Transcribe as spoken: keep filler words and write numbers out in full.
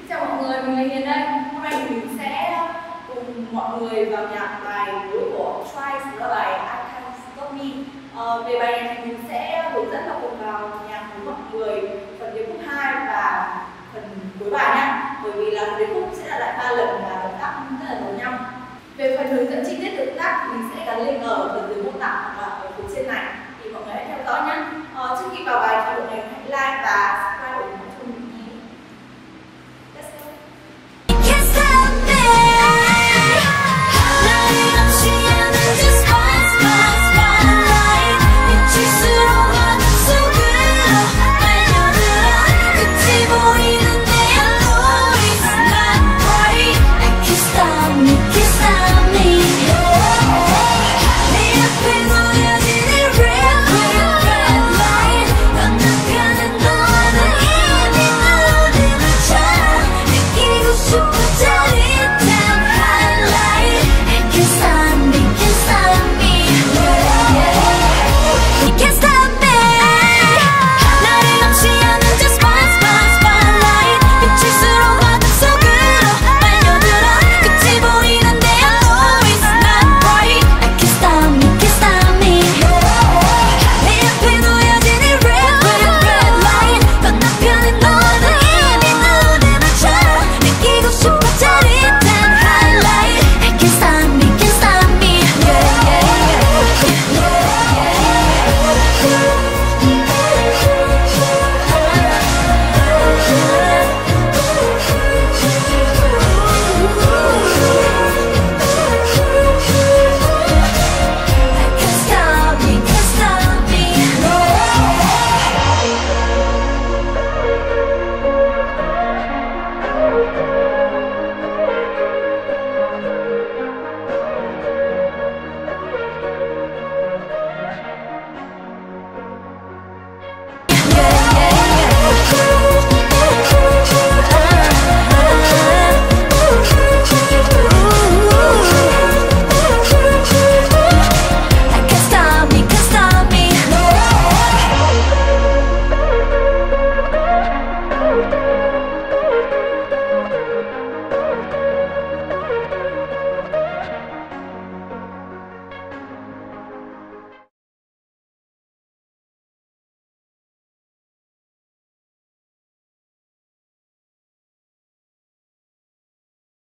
Chào mọi người, mình là Hiền đây. Hôm nay mình sẽ cùng mọi người vào nhạc bài cuối của Twice, đó là bài I Can't Stop Me. Ờ, về bài này thì mình sẽ hướng dẫn và cùng vào nhạc với mọi người phần điệp khúc hai và phần cuối bài nhá. Bởi vì là điệp khúc sẽ là lại ba lần và động tác rất là giống nhau. Về phần hướng dẫn chi tiết động tác mình sẽ gắn link ở phần từ mô tả hoặc là ở phía trên này thì mọi người hãy theo dõi nhé. Ờ, trước khi vào bài thì mọi người hãy like và